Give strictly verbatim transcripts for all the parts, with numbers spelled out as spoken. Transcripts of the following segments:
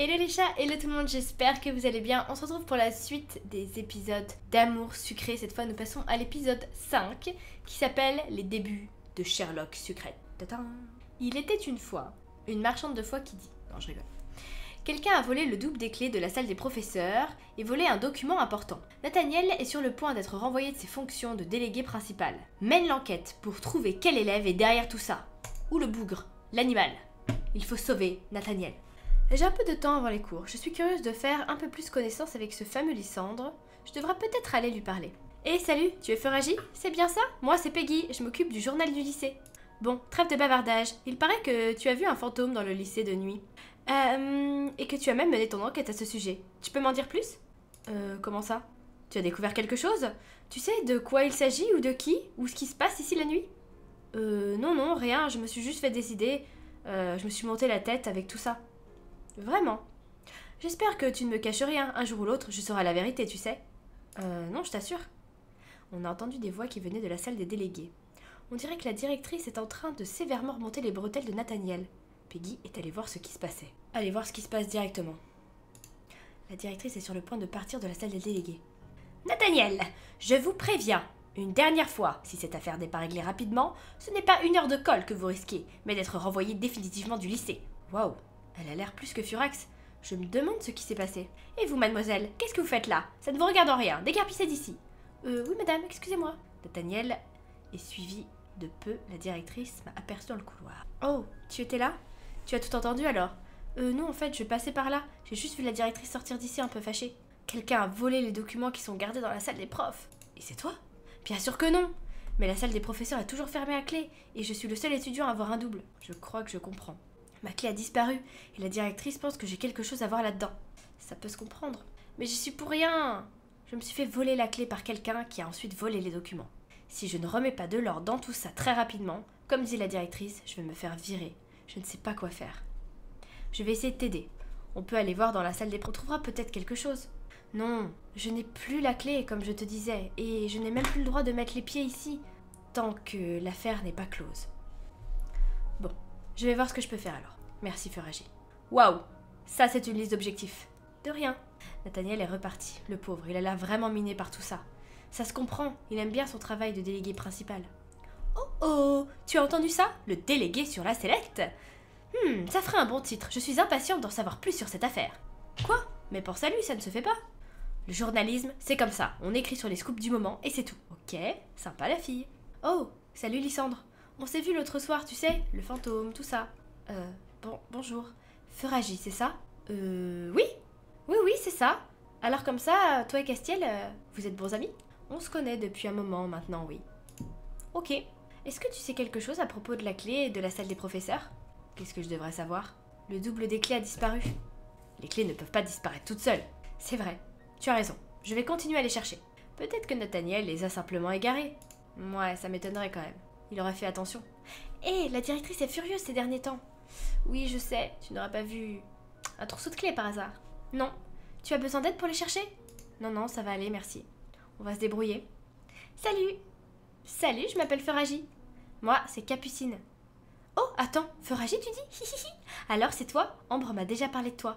Hello les chats, hello tout le monde, j'espère que vous allez bien. On se retrouve pour la suite des épisodes d'amour sucré. Cette fois nous passons à l'épisode cinq qui s'appelle Les débuts de Sherlock Sucrète. Tadam. Il était une fois une marchande de foie qui dit... Non, je rigole. Quelqu'un a volé le double des clés de la salle des professeurs et volé un document important. Nathaniel est sur le point d'être renvoyé de ses fonctions de délégué principal. Mène l'enquête pour trouver quel élève est derrière tout ça. Ou le bougre, l'animal. Il faut sauver Nathaniel. J'ai un peu de temps avant les cours. Je suis curieuse de faire un peu plus connaissance avec ce fameux Lysandre. Je devrais peut-être aller lui parler. Hé, salut, tu es Feragie? C'est bien ça? Moi, c'est Peggy, je m'occupe du journal du lycée. Bon, trêve de bavardage. Il paraît que tu as vu un fantôme dans le lycée de nuit. Euh, et que tu as même mené ton enquête à ce sujet. Tu peux m'en dire plus? Euh, comment ça? Tu as découvert quelque chose? Tu sais de quoi il s'agit ou de qui? Ou ce qui se passe ici la nuit? Euh, non, non, rien, je me suis juste fait décider. Euh, je me suis monté la tête avec tout ça. Vraiment? J'espère que tu ne me caches rien. Un jour ou l'autre, je saurai la vérité, tu sais. Euh, non, je t'assure. On a entendu des voix qui venaient de la salle des délégués. On dirait que la directrice est en train de sévèrement remonter les bretelles de Nathaniel. Peggy est allée voir ce qui se passait. Allez voir ce qui se passe directement. La directrice est sur le point de partir de la salle des délégués. Nathaniel, je vous préviens, une dernière fois, si cette affaire n'est pas réglée rapidement, ce n'est pas une heure de colle que vous risquez, mais d'être renvoyé définitivement du lycée. Waouh, elle a l'air plus que furax. Je me demande ce qui s'est passé. Et vous, mademoiselle, qu'est-ce que vous faites là? Ça ne vous regarde en rien, dégarpissez d'ici. Euh, oui, madame, excusez-moi. Nathaniel est suivi de peu. La directrice m'a aperçu dans le couloir. Oh, tu étais là? Tu as tout entendu alors? Euh, non, en fait, je passais par là. J'ai juste vu la directrice sortir d'ici un peu fâchée. Quelqu'un a volé les documents qui sont gardés dans la salle des profs. Et c'est toi? Bien sûr que non. Mais la salle des professeurs est toujours fermée à clé. Et je suis le seul étudiant à avoir un double. Je crois que je comprends. Ma clé a disparu. Et la directrice pense que j'ai quelque chose à voir là-dedans. Ça peut se comprendre. Mais j'y suis pour rien. Je me suis fait voler la clé par quelqu'un qui a ensuite volé les documents. Si je ne remets pas de l'ordre dans tout ça très rapidement, comme dit la directrice, je vais me faire virer. Je ne sais pas quoi faire. Je vais essayer de t'aider. On peut aller voir dans la salle des... On trouvera peut-être quelque chose. Non, je n'ai plus la clé, comme je te disais, et je n'ai même plus le droit de mettre les pieds ici, tant que l'affaire n'est pas close. Bon, je vais voir ce que je peux faire alors. Merci, Feragie. Waouh, ça c'est une liste d'objectifs. De rien. Nathaniel est reparti, le pauvre, il a l'air vraiment miné par tout ça. Ça se comprend, il aime bien son travail de délégué principal. Oh oh, tu as entendu ça? Le délégué sur la Select? Hmm, ça ferait un bon titre. Je suis impatiente d'en savoir plus sur cette affaire. Quoi? Mais pense à lui, ça ne se fait pas. Le journalisme, c'est comme ça. On écrit sur les scoops du moment et c'est tout. Ok, sympa la fille. Oh, salut Lysandre. On s'est vu l'autre soir, tu sais, le fantôme, tout ça. Euh, bon, bonjour. Feragie, c'est ça? Euh, oui. Oui, oui, c'est ça. Alors comme ça, toi et Castiel, euh, vous êtes bons amis? On se connaît depuis un moment maintenant, oui. Ok. Est-ce que tu sais quelque chose à propos de la clé et de la salle des professeurs? Qu'est-ce que je devrais savoir? Le double des clés a disparu. Les clés ne peuvent pas disparaître toutes seules. C'est vrai. Tu as raison. Je vais continuer à les chercher. Peut-être que Nathaniel les a simplement égarés. Ouais, ça m'étonnerait quand même. Il aurait fait attention. Hé, la directrice est furieuse ces derniers temps. Oui, je sais. Tu n'auras pas vu un trousseau de clés par hasard? Non. Tu as besoin d'aide pour les chercher? Non, non, ça va aller, merci. On va se débrouiller. Salut! Salut, je m'appelle Feragie. Moi, c'est Capucine. Oh, attends, Feragie, tu dis? Hihihi. Alors, c'est toi? Ambre m'a déjà parlé de toi.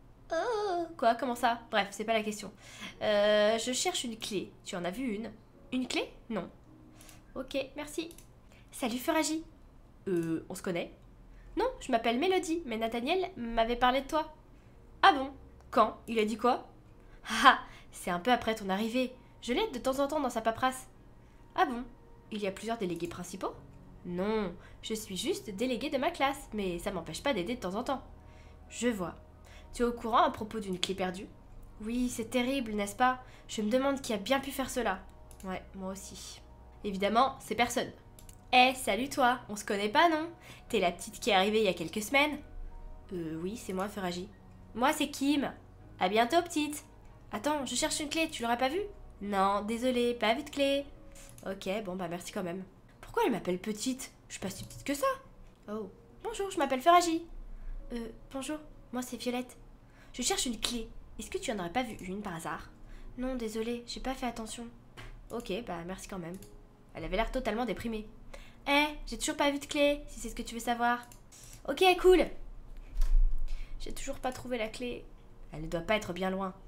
Oh, quoi? Comment ça? Bref, c'est pas la question. Euh, je cherche une clé. Tu en as vu une? Une clé? Non. Ok, merci. Salut, Feragie. Euh, on se connaît? Non, je m'appelle Mélodie, mais Nathaniel m'avait parlé de toi. Ah bon? Quand? Il a dit quoi? Ah, c'est un peu après ton arrivée. Je l'aide de temps en temps dans sa paperasse. Ah bon? Il y a plusieurs délégués principaux? Non, je suis juste déléguée de ma classe, mais ça m'empêche pas d'aider de temps en temps. Je vois. Tu es au courant à propos d'une clé perdue? Oui, c'est terrible, n'est-ce pas? Je me demande qui a bien pu faire cela. Ouais, moi aussi. Évidemment, c'est personne. Eh, salut toi, on se connaît pas, non? T'es la petite qui est arrivée il y a quelques semaines? Euh, oui, c'est moi, Feragie. Moi, c'est Kim. À bientôt, petite. Attends, je cherche une clé, tu l'aurais pas vue? Non, désolée, pas vu de clé. Ok, bon bah merci quand même. Pourquoi elle m'appelle petite? Je suis pas si petite que ça. Oh, bonjour, je m'appelle Feragie. Euh, bonjour, moi c'est Violette. Je cherche une clé. Est-ce que tu en aurais pas vu une par hasard? Non, désolée, j'ai pas fait attention. Ok, bah merci quand même. Elle avait l'air totalement déprimée. Eh, j'ai toujours pas vu de clé, si c'est ce que tu veux savoir. Ok, cool. J'ai toujours pas trouvé la clé. Elle ne doit pas être bien loin.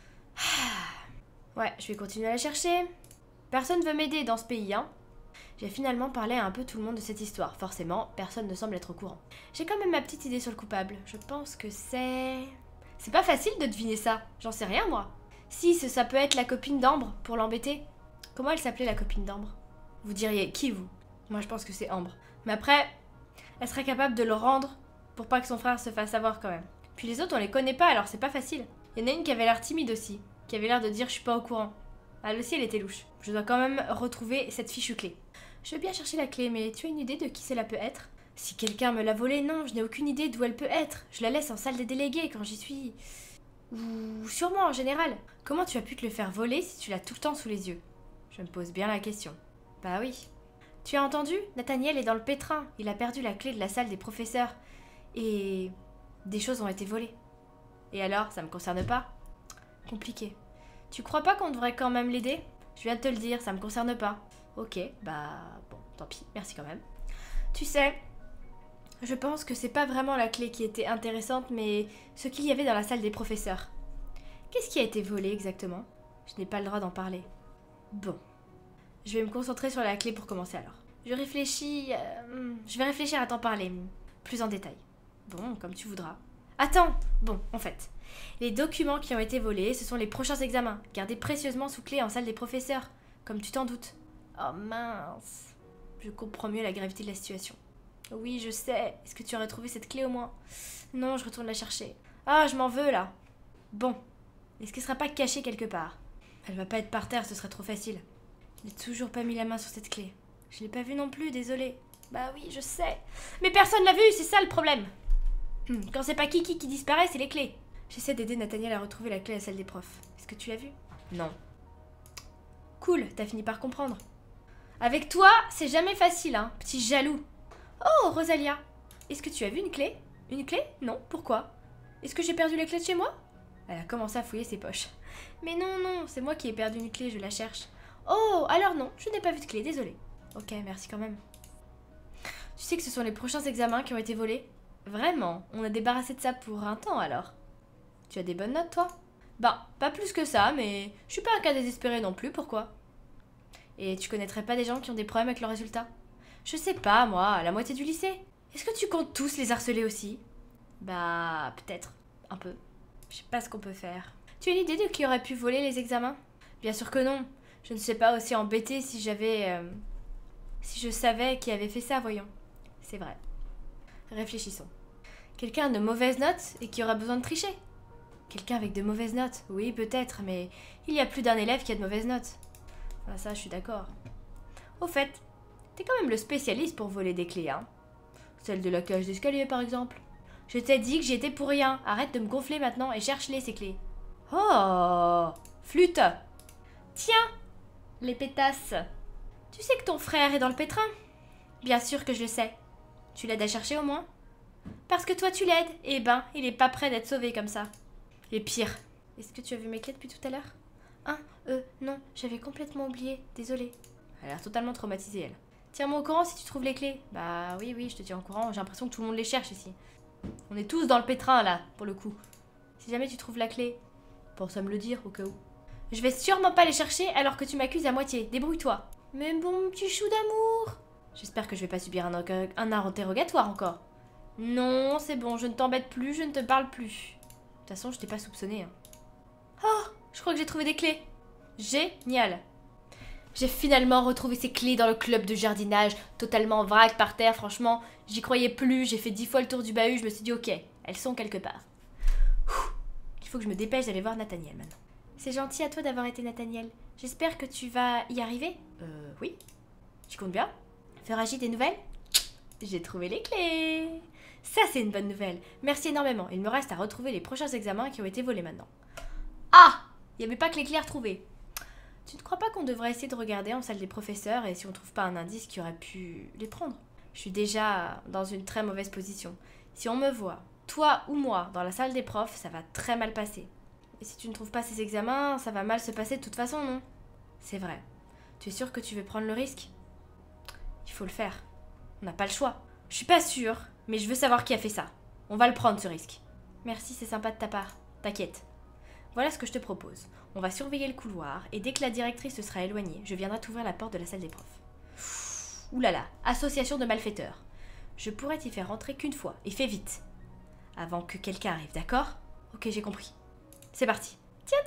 Ouais, je vais continuer à la chercher. Personne veut m'aider dans ce pays, hein. J'ai finalement parlé à un peu tout le monde de cette histoire. Forcément, personne ne semble être au courant. J'ai quand même ma petite idée sur le coupable. Je pense que c'est... C'est pas facile de deviner ça. J'en sais rien, moi. Si, ça peut être la copine d'Ambre, pour l'embêter. Comment elle s'appelait, la copine d'Ambre? Vous diriez, qui, vous? Moi, je pense que c'est Ambre. Mais après, elle serait capable de le rendre pour pas que son frère se fasse avoir quand même. Puis les autres, on les connaît pas, alors c'est pas facile. Il y en a une qui avait l'air timide aussi, qui avait l'air de dire « je suis pas au courant ». Elle aussi, elle était louche. Je dois quand même retrouver cette fichue clé. Je veux bien chercher la clé, mais tu as une idée de qui cela peut être? Si quelqu'un me l'a volée, non, je n'ai aucune idée d'où elle peut être. Je la laisse en salle des délégués quand j'y suis. Ou sur moi en général. Comment tu as pu te le faire voler si tu l'as tout le temps sous les yeux? Je me pose bien la question. Bah oui. Tu as entendu? Nathaniel est dans le pétrin. Il a perdu la clé de la salle des professeurs. Et... des choses ont été volées. Et alors, ça me concerne pas? Compliqué. Tu crois pas qu'on devrait quand même l'aider? Je viens de te le dire, ça me concerne pas. Ok, bah bon, tant pis, merci quand même. Tu sais, je pense que c'est pas vraiment la clé qui était intéressante, mais ce qu'il y avait dans la salle des professeurs. Qu'est-ce qui a été volé exactement? Je n'ai pas le droit d'en parler. Bon, je vais me concentrer sur la clé pour commencer alors. Je réfléchis... Euh, je vais réfléchir à t'en parler, plus en détail. Bon, comme tu voudras. Attends! Bon, en fait, les documents qui ont été volés, ce sont les prochains examens, gardés précieusement sous clé en salle des professeurs, comme tu t'en doutes. Oh mince. Je comprends mieux la gravité de la situation. Oui, je sais. Est-ce que tu aurais trouvé cette clé au moins? Non, je retourne la chercher. Ah, je m'en veux là. Bon. Est-ce qu'elle sera pas cachée quelque part? Elle va pas être par terre, ce serait trop facile. Je n'ai toujours pas mis la main sur cette clé. Je l'ai pas vue non plus, désolée. Bah oui, je sais. Mais personne l'a vue, c'est ça le problème. Quand c'est pas Kiki qui disparaît, c'est les clés. J'essaie d'aider Nathaniel à retrouver la clé à la salle des profs. Est-ce que tu l'as vue? Non. Cool, t'as fini par comprendre. Avec toi, c'est jamais facile, hein, petit jaloux. Oh, Rosalia, est-ce que tu as vu une clé? Une clé? Non, pourquoi? Est-ce que j'ai perdu les clés de chez moi? Elle a commencé à fouiller ses poches. Mais non, non, c'est moi qui ai perdu une clé, je la cherche. Oh, alors non, je n'ai pas vu de clé, désolée. Ok, merci quand même. Tu sais que ce sont les prochains examens qui ont été volés? Vraiment? On a débarrassé de ça pour un temps alors? Tu as des bonnes notes, toi? Ben, pas plus que ça, mais je suis pas un cas désespéré non plus, pourquoi? Et tu connaîtrais pas des gens qui ont des problèmes avec leurs résultats? Je sais pas, moi, la moitié du lycée. Est-ce que tu comptes tous les harceler aussi? Bah, peut-être. Un peu. Je sais pas ce qu'on peut faire. Tu as une idée de qui aurait pu voler les examens? Bien sûr que non. Je ne sais pas aussi embêtée si j'avais... Euh, si je savais qui avait fait ça, voyons. C'est vrai. Réfléchissons. Quelqu'un de mauvaises notes et qui aura besoin de tricher? Quelqu'un avec de mauvaises notes? Oui, peut-être, mais il y a plus d'un élève qui a de mauvaises notes. Enfin, ça, je suis d'accord. Au fait, t'es quand même le spécialiste pour voler des clés, hein? Celle de la cage d'escalier, par exemple. Je t'ai dit que j'y étais pour rien. Arrête de me gonfler maintenant et cherche-les, ces clés. Oh! Flûte! Tiens! Les pétasses. Tu sais que ton frère est dans le pétrin? Bien sûr que je le sais. Tu l'aides à chercher au moins? Parce que toi, tu l'aides. Eh ben, il est pas prêt d'être sauvé comme ça. Et pire. Est-ce que tu as vu mes clés depuis tout à l'heure? Hein? Euh, non, j'avais complètement oublié. Désolée. Elle a l'air totalement traumatisée, elle. Tiens-moi au courant si tu trouves les clés. Bah oui, oui, je te tiens au courant. J'ai l'impression que tout le monde les cherche ici. On est tous dans le pétrin, là, pour le coup. Si jamais tu trouves la clé, pense à me le dire, au cas où. Je vais sûrement pas les chercher alors que tu m'accuses à moitié. Débrouille-toi. Mais bon petit chou d'amour. J'espère que je vais pas subir un, un interrogatoire encore. Non, c'est bon, je ne t'embête plus, je ne te parle plus. De toute façon, je t'ai pas soupçonné. Hein. Oh, je crois que j'ai trouvé des clés. Génial. J'ai finalement retrouvé ces clés dans le club de jardinage, totalement vrac par terre, franchement, j'y croyais plus, j'ai fait dix fois le tour du bahut, je me suis dit ok, elles sont quelque part. Ouh, il faut que je me dépêche d'aller voir Nathaniel maintenant. C'est gentil à toi d'avoir été Nathaniel. J'espère que tu vas y arriver. Euh, oui. Tu comptes bien? Feras-je des nouvelles? J'ai trouvé les clés. Ça, c'est une bonne nouvelle. Merci énormément. Il me reste à retrouver les prochains examens qui ont été volés maintenant. Ah! Il n'y avait pas que les clés à retrouver. Tu ne crois pas qu'on devrait essayer de regarder en salle des professeurs et si on trouve pas un indice qui aurait pu les prendre? Je suis déjà dans une très mauvaise position. Si on me voit, toi ou moi, dans la salle des profs, ça va très mal passer. Et si tu ne trouves pas ces examens, ça va mal se passer de toute façon, non? C'est vrai. Tu es sûre que tu veux prendre le risque? Il faut le faire. On n'a pas le choix. Je suis pas sûre, mais je veux savoir qui a fait ça. On va le prendre, ce risque. Merci, c'est sympa de ta part. T'inquiète. Voilà ce que je te propose. On va surveiller le couloir et dès que la directrice se sera éloignée, je viendrai t'ouvrir la porte de la salle des profs. Ouh là là, association de malfaiteurs. Je pourrais t'y faire rentrer qu'une fois, et fais vite. Avant que quelqu'un arrive, d'accord? Ok, j'ai compris. C'est parti. Tiens,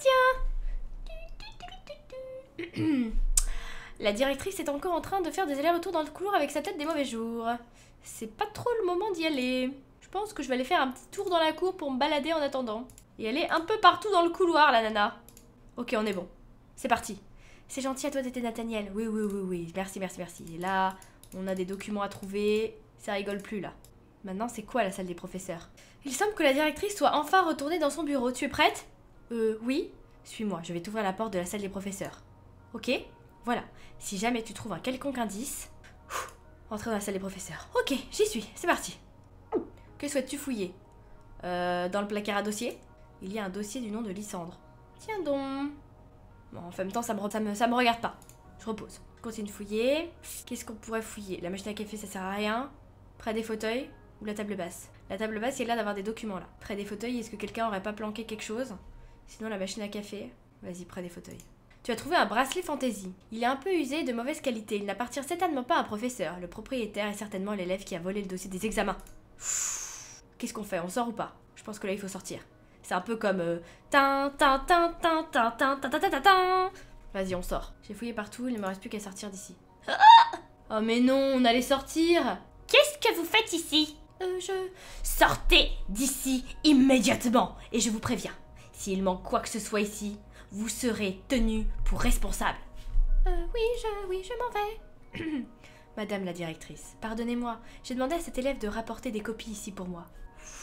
tiens. La directrice est encore en train de faire des allers-retours dans le couloir avec sa tête des mauvais jours. C'est pas trop le moment d'y aller. Je pense que je vais aller faire un petit tour dans la cour pour me balader en attendant. Et aller un peu partout dans le couloir, la nana. Ok, on est bon. C'est parti. C'est gentil à toi d'être Nathaniel. Oui, oui, oui, oui. Merci, merci, merci. Et là, on a des documents à trouver. Ça rigole plus, là. Maintenant, c'est quoi la salle des professeurs? Il semble que la directrice soit enfin retournée dans son bureau. Tu es prête? Euh, oui. Suis-moi, je vais t'ouvrir la porte de la salle des professeurs. Ok? Voilà. Si jamais tu trouves un quelconque indice... Entrez dans la salle des professeurs. Ok, j'y suis. C'est parti. Que souhaites-tu fouiller? Euh, dans le placard à dossier? Il y a un dossier du nom de Lysandre. Tiens donc. Bon, en même temps, ça me, ça me, ça me regarde pas. Je repose. Je continue de fouiller. Qu'est-ce qu'on pourrait fouiller? La machine à café, ça sert à rien. Près des fauteuils ou la table basse? La table basse, il y a l'air d'avoir des documents là. Près des fauteuils, est-ce que quelqu'un aurait pas planqué quelque chose? Sinon, la machine à café. Vas-y, près des fauteuils. Tu as trouvé un bracelet fantaisie. Il est un peu usé et de mauvaise qualité. Il n'appartient certainement pas à un professeur. Le propriétaire est certainement l'élève qui a volé le dossier des examens. Qu'est-ce qu'on fait? On sort ou pas? Je pense que là, il faut sortir. C'est un peu comme... Euh, tin, tin, tin, tin, tin, tin, tin, tin, tin, tin. Vas-y, on sort. J'ai fouillé partout, il ne me reste plus qu'à sortir d'ici. Oh mais non, on allait sortir. Qu'est-ce que vous faites ici? Euh, je... Sortez d'ici immédiatement. Et je vous préviens, s'il manque quoi que ce soit ici, vous serez tenu pour responsable. Euh, oui, je... oui, je m'en vais. Madame la directrice, pardonnez-moi. J'ai demandé à cet élève de rapporter des copies ici pour moi.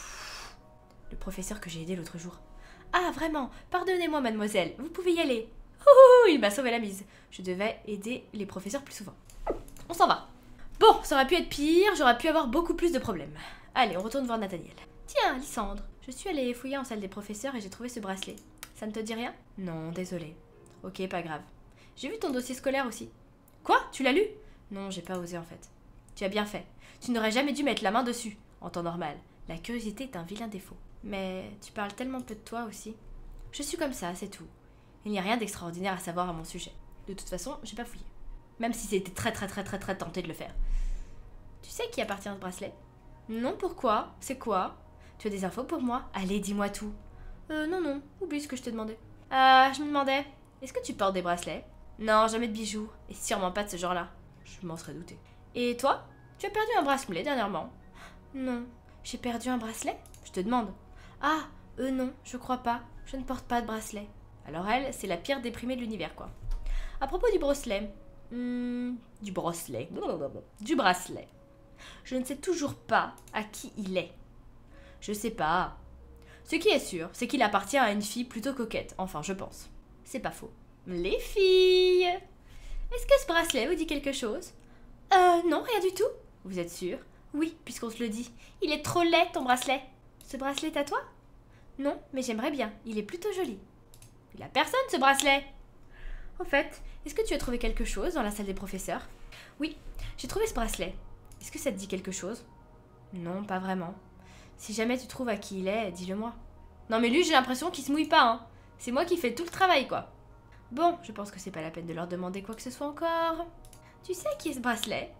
Le professeur que j'ai aidé l'autre jour. Ah, vraiment? Pardonnez-moi, mademoiselle. Vous pouvez y aller. Ouh, il m'a sauvé la mise. Je devais aider les professeurs plus souvent. On s'en va. Bon, ça aurait pu être pire. J'aurais pu avoir beaucoup plus de problèmes. Allez, on retourne voir Nathaniel. Tiens, Lysandre. Je suis allée fouiller en salle des professeurs et j'ai trouvé ce bracelet. Ça ne te dit rien? Non, désolé. Ok, pas grave. J'ai vu ton dossier scolaire aussi. Quoi? Tu l'as lu? Non, j'ai pas osé en fait. Tu as bien fait. Tu n'aurais jamais dû mettre la main dessus. En temps normal, la curiosité est un vilain défaut. Mais tu parles tellement peu de toi aussi. Je suis comme ça, c'est tout. Il n'y a rien d'extraordinaire à savoir à mon sujet. De toute façon, j'ai pas fouillé. Même si c'était très très très très très tenté de le faire. Tu sais qui appartient à ce bracelet? Non, pourquoi? C'est quoi? Tu as des infos pour moi? Allez, dis-moi tout. Euh, non, non, oublie ce que je te demandais. Ah, je me demandais, est-ce que tu portes des bracelets? Non, jamais de bijoux. Et sûrement pas de ce genre-là. Je m'en serais douté. Et toi? Tu as perdu un bracelet dernièrement? Non. J'ai perdu un bracelet? Je te demande. Ah, euh non, je crois pas. Je ne porte pas de bracelet. Alors elle, c'est la pire déprimée de l'univers, quoi. À propos du bracelet. Hmm, du bracelet. Du bracelet. Je ne sais toujours pas à qui il est. Je sais pas. Ce qui est sûr, c'est qu'il appartient à une fille plutôt coquette. Enfin, je pense. C'est pas faux. Les filles! Est-ce que ce bracelet vous dit quelque chose? Euh, non, rien du tout. Vous êtes sûre? Oui, puisqu'on se le dit. Il est trop laid, ton bracelet. Ce bracelet est à toi? Non, mais j'aimerais bien. Il est plutôt joli. Il a personne, ce bracelet. Au fait, est-ce que tu as trouvé quelque chose dans la salle des professeurs? Oui, j'ai trouvé ce bracelet. Est-ce que ça te dit quelque chose? Non, pas vraiment. Si jamais tu trouves à qui il est, dis-le-moi. Non mais lui, j'ai l'impression qu'il se mouille pas, hein. C'est moi qui fais tout le travail, quoi. Bon, je pense que c'est pas la peine de leur demander quoi que ce soit encore. Tu sais à qui est ce bracelet?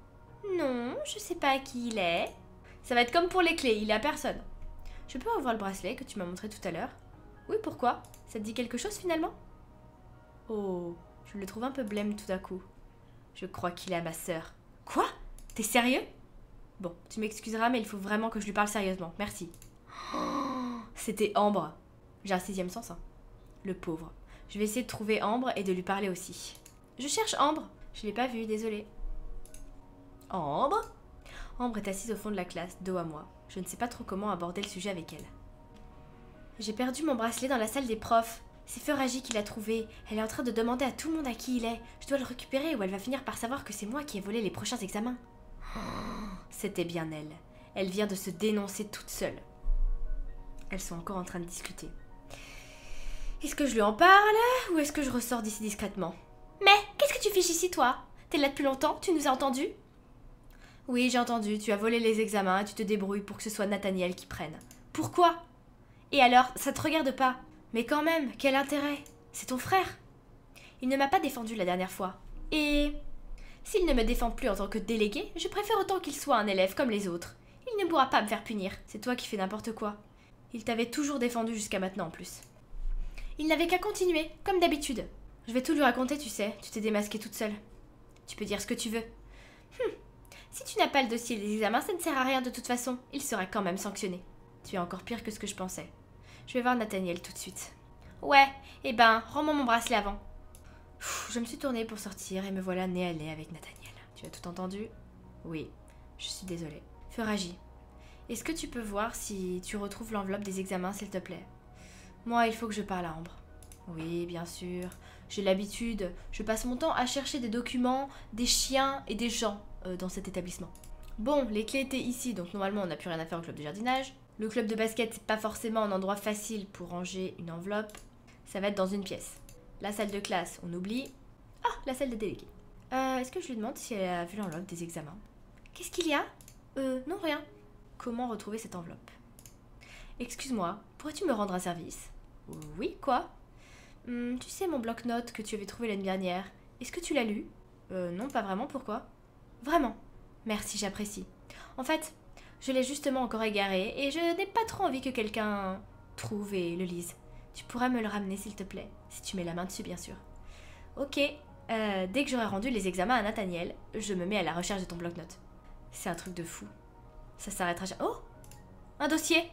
Non, je sais pas à qui il est. Ça va être comme pour les clés, il est à personne. Je peux revoir le bracelet que tu m'as montré tout à l'heure? Oui, pourquoi? Ça te dit quelque chose finalement? Oh, je le trouve un peu blême tout à coup. Je crois qu'il est à ma sœur. Quoi? T'es sérieux? Bon, tu m'excuseras, mais il faut vraiment que je lui parle sérieusement. Merci. Oh, c'était Ambre. J'ai un sixième sens, hein. Le pauvre. Je vais essayer de trouver Ambre et de lui parler aussi. Je cherche Ambre. Je l'ai pas vue, désolée. Ambre? Ambre est assise au fond de la classe, dos à moi. Je ne sais pas trop comment aborder le sujet avec elle. J'ai perdu mon bracelet dans la salle des profs. C'est Feragie qui l'a trouvé. Elle est en train de demander à tout le monde à qui il est. Je dois le récupérer ou elle va finir par savoir que c'est moi qui ai volé les prochains examens. Oh, c'était bien elle. Elle vient de se dénoncer toute seule. Elles sont encore en train de discuter. Est-ce que je lui en parle ou est-ce que je ressors d'ici discrètement? Mais qu'est-ce que tu fiches ici, toi? T'es là depuis longtemps? Tu nous as entendus? Oui, j'ai entendu. Tu as volé les examens et tu te débrouilles pour que ce soit Nathaniel qui prenne. Pourquoi? Et alors, ça te regarde pas. Mais quand même, quel intérêt? C'est ton frère. Il ne m'a pas défendu la dernière fois. Et s'il ne me défend plus en tant que délégué, je préfère autant qu'il soit un élève comme les autres. Il ne pourra pas me faire punir. C'est toi qui fais n'importe quoi. Il t'avait toujours défendu jusqu'à maintenant en plus. Il n'avait qu'à continuer, comme d'habitude. Je vais tout lui raconter, tu sais. Tu t'es démasquée toute seule. Tu peux dire ce que tu veux. Hum. Si tu n'as pas le dossier des examens, ça ne sert à rien de toute façon. Il sera quand même sanctionné. Tu es encore pire que ce que je pensais. Je vais voir Nathaniel tout de suite. Ouais, eh ben, rends-moi mon bracelet avant. Pff, je me suis tournée pour sortir et me voilà nez à nez avec Nathaniel. Tu as tout entendu? Oui, je suis désolée. Feragie, est-ce que tu peux voir si tu retrouves l'enveloppe des examens, s'il te plaît? Moi, il faut que je parle à Ambre. Oui, bien sûr. J'ai l'habitude. Je passe mon temps à chercher des documents, des chiens et des gens euh, dans cet établissement. Bon, les clés étaient ici, donc normalement on n'a plus rien à faire au club de jardinage. Le club de basket, c'est pas forcément un endroit facile pour ranger une enveloppe. Ça va être dans une pièce. La salle de classe, on oublie. Ah, la salle des délégués. Euh, est-ce que je lui demande si elle a vu l'enveloppe des examens? Qu'est-ce qu'il y a? Euh, non, rien. Comment retrouver cette enveloppe? Excuse-moi, pourrais-tu me rendre un service? Oui, quoi? Hum, tu sais mon bloc-notes que tu avais trouvé l'année dernière, est-ce que tu l'as lu? Euh, non, pas vraiment, pourquoi? Vraiment. Merci, j'apprécie. En fait, je l'ai justement encore égaré et je n'ai pas trop envie que quelqu'un trouve et le lise. Tu pourras me le ramener s'il te plaît, si tu mets la main dessus bien sûr. Ok, euh, dès que j'aurai rendu les examens à Nathaniel, je me mets à la recherche de ton bloc-notes. C'est un truc de fou. Ça s'arrêtera jamais. Oh! Un dossier!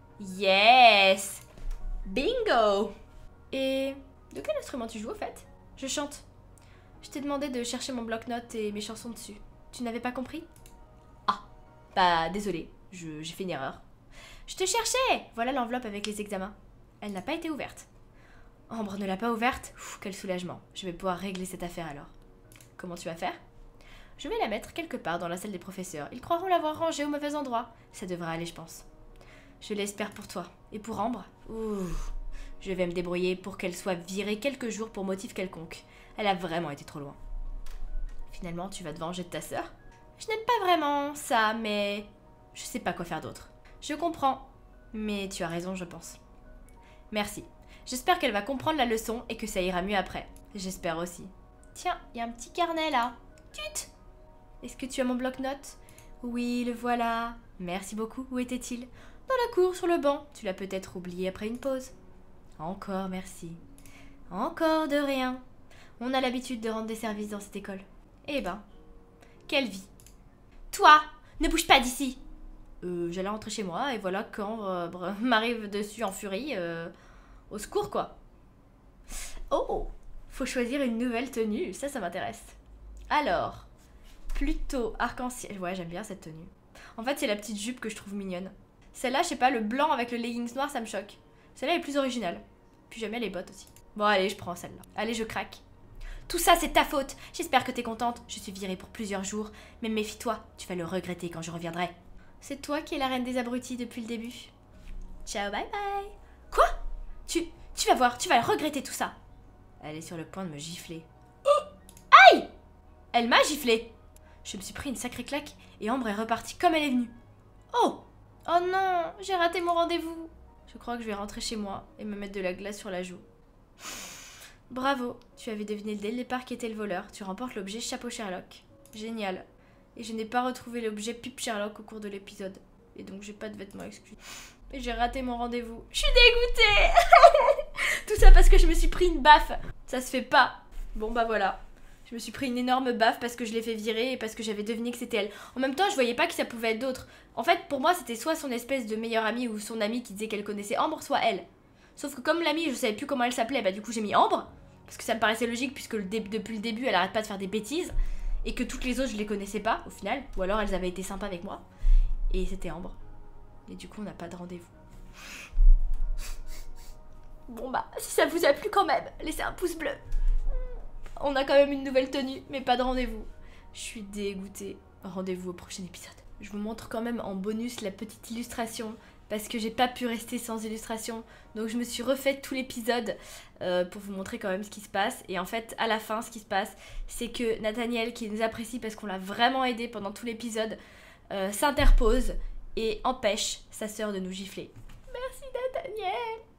Yes! Bingo! Et de quel instrument tu joues au fait? Je chante. Je t'ai demandé de chercher mon bloc-notes et mes chansons dessus. Tu n'avais pas compris? Ah, bah désolé, j'ai fait une erreur. Je te cherchais! Voilà l'enveloppe avec les examens. Elle n'a pas été ouverte. Ambre ne l'a pas ouverte? Ouf, quel soulagement. Je vais pouvoir régler cette affaire alors. Comment tu vas faire? Je vais la mettre quelque part dans la salle des professeurs. Ils croiront l'avoir rangée au mauvais endroit. Ça devrait aller, je pense. Je l'espère pour toi. Et pour Ambre? Ouh. Je vais me débrouiller pour qu'elle soit virée quelques jours pour motif quelconque. Elle a vraiment été trop loin. Finalement, tu vas te venger de ta sœur? Je n'aime pas vraiment ça, mais je sais pas quoi faire d'autre. Je comprends, mais tu as raison, je pense. Merci. J'espère qu'elle va comprendre la leçon et que ça ira mieux après. J'espère aussi. Tiens, il y a un petit carnet là. Tut! Est-ce que tu as mon bloc-notes? Oui, le voilà. Merci beaucoup. Où était-il? Dans la cour, sur le banc. Tu l'as peut-être oublié après une pause. Encore merci. Encore de rien. On a l'habitude de rendre des services dans cette école. Eh ben, quelle vie. Toi, ne bouge pas d'ici. Euh, j'allais rentrer chez moi et voilà qu'Ambre euh, m'arrive dessus en furie. Euh, au secours quoi. Oh, faut choisir une nouvelle tenue. Ça, ça m'intéresse. Alors, plutôt arc-en-ciel. Ouais, j'aime bien cette tenue. En fait, c'est la petite jupe que je trouve mignonne. Celle-là, je sais pas, le blanc avec le leggings noir, ça me choque. Celle-là est plus originale. Puis j'aime bien les bottes aussi. Bon, allez, je prends celle-là. Allez, je craque. Tout ça, c'est ta faute. J'espère que t'es contente. Je suis virée pour plusieurs jours. Mais méfie-toi, tu vas le regretter quand je reviendrai. C'est toi qui es la reine des abrutis depuis le début. Ciao, bye bye. Quoi? Tu, tu vas voir, tu vas regretter tout ça. Elle est sur le point de me gifler. Oh! Aïe! Elle m'a giflé. Je me suis pris une sacrée claque et Ambre est repartie comme elle est venue. Oh! Oh non, j'ai raté mon rendez-vous. Je crois que je vais rentrer chez moi et me mettre de la glace sur la joue. Bravo, tu avais deviné dès le départ qui était le voleur. Tu remportes l'objet chapeau Sherlock. Génial. Et je n'ai pas retrouvé l'objet pipe Sherlock au cours de l'épisode. Et donc j'ai pas de vêtements exclus. Et j'ai raté mon rendez-vous. Je suis dégoûtée. Tout ça parce que je me suis pris une baffe. Ça se fait pas. Bon bah voilà. Je me suis pris une énorme baffe parce que je l'ai fait virer et parce que j'avais deviné que c'était elle. En même temps, je voyais pas que ça pouvait être d'autres. En fait, pour moi, c'était soit son espèce de meilleure amie ou son amie qui disait qu'elle connaissait Ambre, soit elle. Sauf que comme l'amie, je savais plus comment elle s'appelait, bah du coup j'ai mis Ambre. Parce que ça me paraissait logique puisque le depuis le début, elle arrête pas de faire des bêtises. Et que toutes les autres, je les connaissais pas au final. Ou alors elles avaient été sympas avec moi. Et c'était Ambre. Et du coup, on n'a pas de rendez-vous. Bon bah, si ça vous a plu quand même, laissez un pouce bleu. On a quand même une nouvelle tenue, mais pas de rendez-vous. Je suis dégoûtée. Rendez-vous au prochain épisode. Je vous montre quand même en bonus la petite illustration, parce que j'ai pas pu rester sans illustration. Donc je me suis refait tout l'épisode euh, pour vous montrer quand même ce qui se passe. Et en fait, à la fin, ce qui se passe, c'est que Nathaniel, qui nous apprécie parce qu'on l'a vraiment aidé pendant tout l'épisode, euh, s'interpose et empêche sa sœur de nous gifler. Merci Nathaniel. miel.